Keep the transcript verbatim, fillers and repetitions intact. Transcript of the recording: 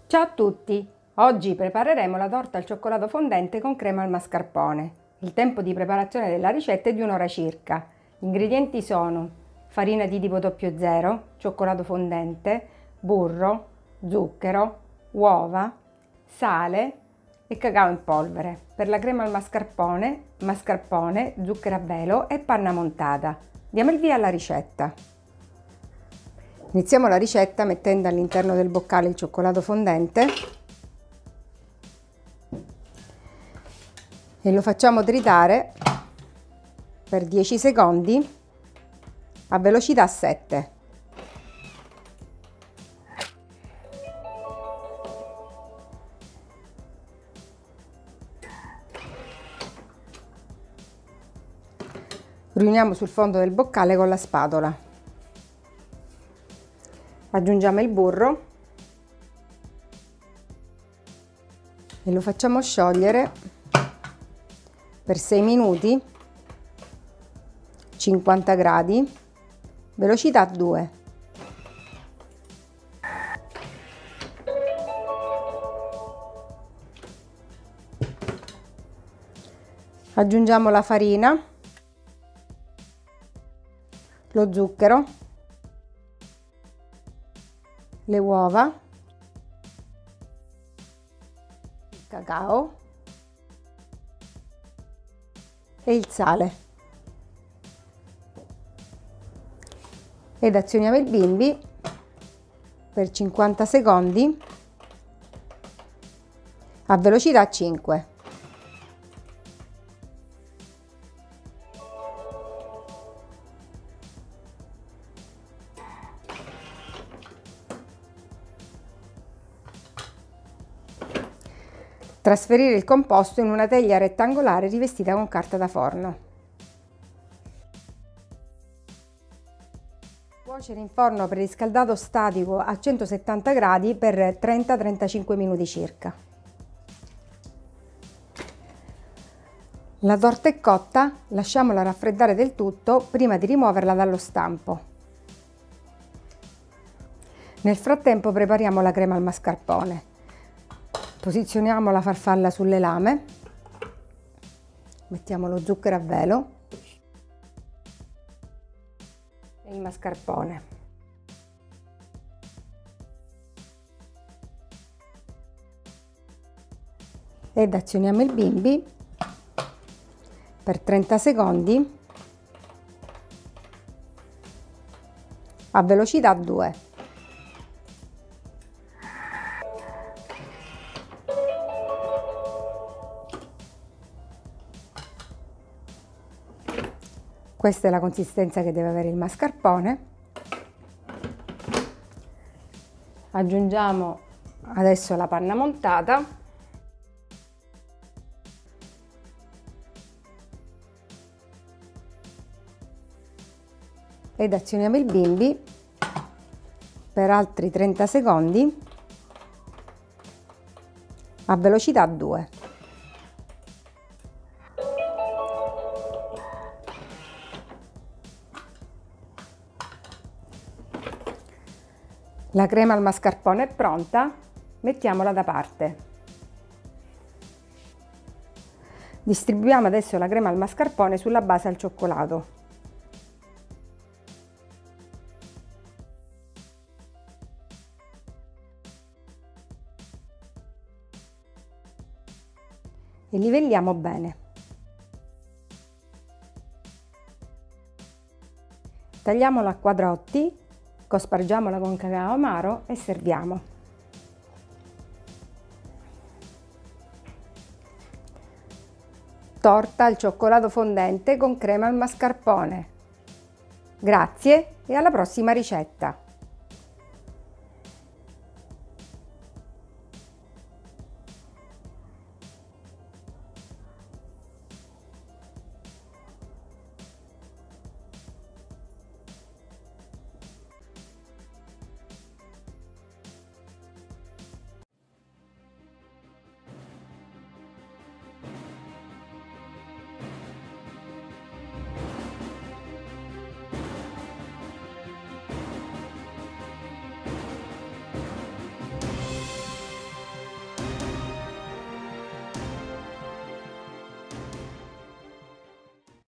Ciao a tutti! Oggi prepareremo la torta al cioccolato fondente con crema al mascarpone. Il tempo di preparazione della ricetta è di un'ora circa. Gli ingredienti sono farina di tipo zero zero, cioccolato fondente, burro, zucchero, uova, sale e cacao in polvere. Per la crema al mascarpone, mascarpone, zucchero a velo e panna montata. Diamo il via alla ricetta. Iniziamo la ricetta mettendo all'interno del boccale il cioccolato fondente e lo facciamo tritare per dieci secondi a velocità sette. Riuniamo sul fondo del boccale con la spatola. Aggiungiamo il burro e lo facciamo sciogliere per sei minuti, cinquanta gradi, velocità due. Aggiungiamo la farina, lo zucchero, le uova, il cacao e il sale ed azioniamo il bimbi per cinquanta secondi a velocità cinque. Trasferire il composto in una teglia rettangolare rivestita con carta da forno. Cuocere in forno preriscaldato statico a centosettanta gradi per trenta trentacinque minuti circa. La torta è cotta, lasciamola raffreddare del tutto prima di rimuoverla dallo stampo. Nel frattempo prepariamo la crema al mascarpone. Posizioniamo la farfalla sulle lame, mettiamo lo zucchero a velo e il mascarpone. Ed azioniamo il bimbi per trenta secondi a velocità due. Questa è la consistenza che deve avere il mascarpone. Aggiungiamo adesso la panna montata ed azioniamo il bimbi per altri trenta secondi a velocità due. La crema al mascarpone è pronta, mettiamola da parte. Distribuiamo adesso la crema al mascarpone sulla base al cioccolato. E livelliamo bene. Tagliamola a quadrotti. Cospargiamola con cacao amaro e serviamo. Torta al cioccolato fondente con crema al mascarpone. Grazie e alla prossima ricetta!